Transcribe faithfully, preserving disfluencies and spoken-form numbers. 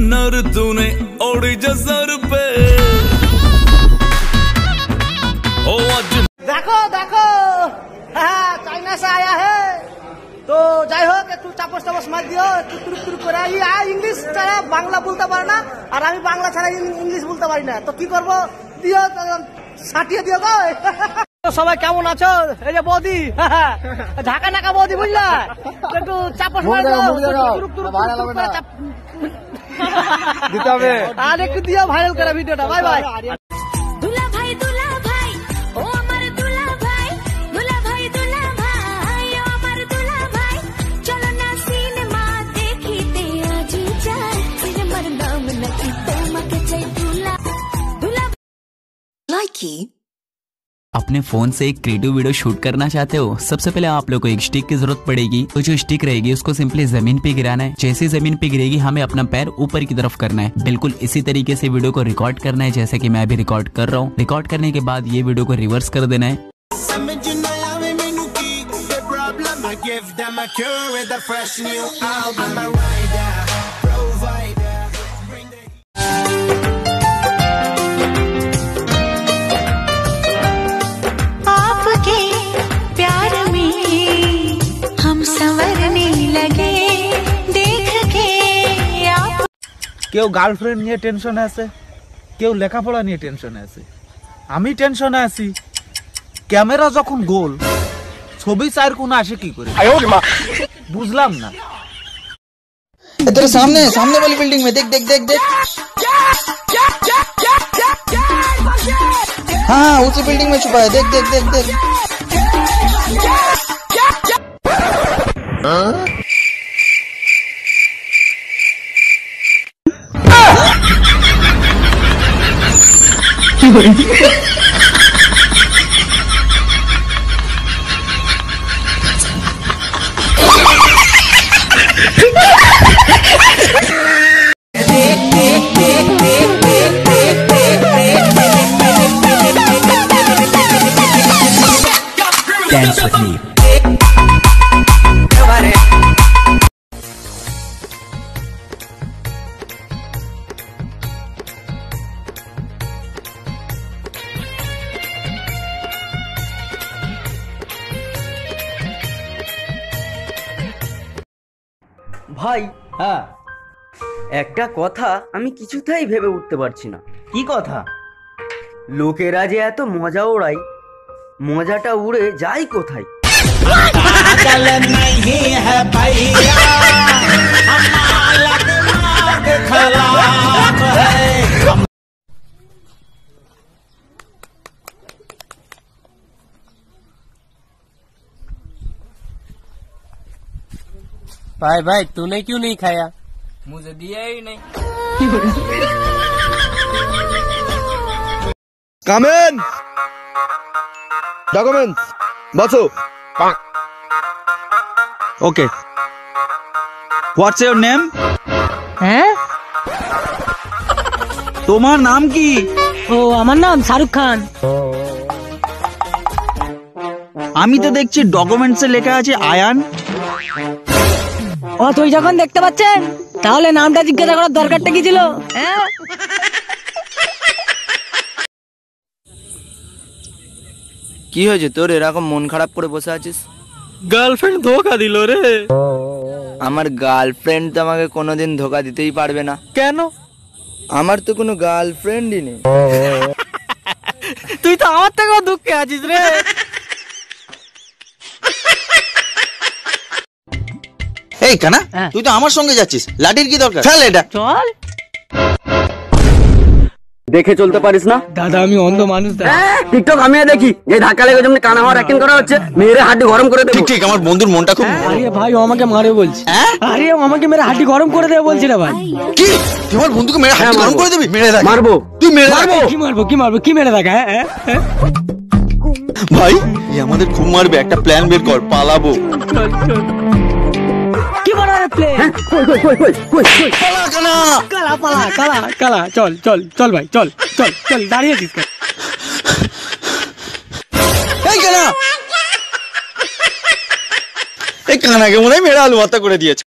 नर तूने ओढ़ी जसर पे। ओ देखो देखो चाइना से आया है तो যাই হোক একটু চাপস চাপস মার দিও, একটু তুরুক তুরুক করে। ইংলিশ ছাড়া বাংলা বলতে পারে না, আর আমি বাংলা ছাড়া ইংলিশ বলতে পারি না, তো কি করবো, দিও সাটিয়ে দিও গো। সবাই কেমন আছো? এই যে বৌদি, ঢাকা নাকা বৌদি, বুঝলা, একটু চাপস মার দিও, তুরুক তুরুক দিতে হবে, আর একটু দিও ভাইরাল করে ভিডিওটা। Bye bye. দুলা ভাই দুলা ভাই ও আমার দুলা ভাই, দুলা ভাই দুলা ভাই ও আমার দুলা ভাই, চলো না সিনেমা দেখিতে আজি যাই, সিনেমার নাম নাকি তোমাকে চাই দুলা দুলা। लाइकी अपने फोन से एक क्रिएटिव वीडियो शूट करना चाहते हो? सबसे पहले आप लोग को एक स्टिक की जरूरत पड़ेगी। तो जो स्टिक रहेगी उसको सिंपली जमीन पे गिराना है। जैसे जमीन पे गिरेगी हमें अपना पैर ऊपर की तरफ करना है। बिल्कुल इसी तरीके से वीडियो को रिकॉर्ड करना है जैसे कि मैं अभी रिकॉर्ड कर रहा हूँ। रिकॉर्ड करने के बाद ये वीडियो को रिवर्स कर देना है। কেউ গার্লফ্রেন্ড নিয়ে টেনশনে আছে, কেউ লেখাপড়া নিয়ে টেনশনে আছে, আমি টেনশনে আছি ক্যামেরা যখন গোল ছবি চার কোণ আসে কি করে বুঝলাম না। तेरे सामने सामने वाली बिल्डिंग में देख देख देख देख हाँ उसी बिल्डिंग में छुपा है, देख देख देख देख हाँ? Dance with me. ভাই হ্যাঁ, একটা কথা আমি কিছুতেই ভেবে উঠতে পারছি না। কি কথা? লোকেরা যে এত মজা ওড়ায়, মজাটা উড়ে যায় কোথায়? भाई भाई तूने क्यों नहीं खाया? मुझे दिया ही नहीं। Come in. Documents. Basu. Okay. What's your name? হ্যাঁ, তোমার নাম কি? ও আমার নাম শাহরুখ খান। আমি তো দেখছি ডকুমেন্টসে লেখা আছে আয়ান। ও তুই যখন দেখতে পাচ্ছেন তাহলে নামটা জিজ্ঞাসা করার দরকারটা কি ছিল? হ্যাঁ, কি হয়েছে তোর এরকম মন খারাপ করে বসে আছিস? গার্লফ্রেন্ড ধোকা দিল রে। আমার গার্লফ্রেন্ড তো আমাকে কোনোদিন ধোকা দিতেই পারবে না। কেন? আমার তো কোনো গার্লফ্রেন্ডই নেই। তুই তো আমার থেকেও দুঃখে আছিস রে। এই কানা, তুই তো আমার সঙ্গে যাচ্ছিস, লাঠির কি দরকার? চল এটা চল। দেখে চলতে পারিস না? দাদা আমি অন্ধ মানুষ। টিকটক আমিও দেখি, যে ধাক্কা লেগে যেমন কানা হওয়ার অ্যাক্টিং করা হচ্ছে, মেয়েরা হাড্ডি গরম করে দেবে। ঠিক ঠিক, আমার বন্ধুর মনটা খুব। আরে ভাই ও আমাকে মারে বলছে। আরে ও আমাকে মেরে হাড্ডি গরম করে দেবে বলছে রে ভাই। কি তুই আমার বন্ধুকে মেরে হাড্ডি গরম করে দিবি? মেরে দেখ। মারবো। তুই মেরে দেখ। কি মারবো কি মারবো কি মেরে দেখ। হ্যাঁ ভাই এই আমাদের খুব মারবে, একটা প্ল্যান বের কর, পালাবো। চল চল। কি বানারে প্লেন? কই কই কই কই কই কই পালা কানা, কালা পালা কালা কালা। চল চল চল ভাই চল চল চল। দাঁড়িয়ে আছিস কেন? এই কানা, এই কানাকে মনে হয় মেরে আলু ভর্তা করে দিয়েছে।